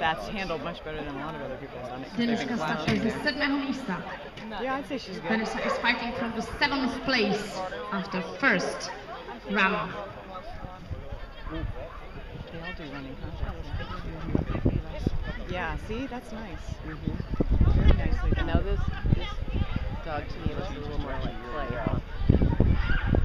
that's handled much better than a lot of other people have done it. 'Cause they've been Ciężka stawka crouching jest there. 7. miejsca. Yeah, I'd say she's good. Vanessa is fighting from the 7th place after first round. They all do running contests. Yeah, see, that's nice. Very nicely done. Now this dog to me looks a little more like play.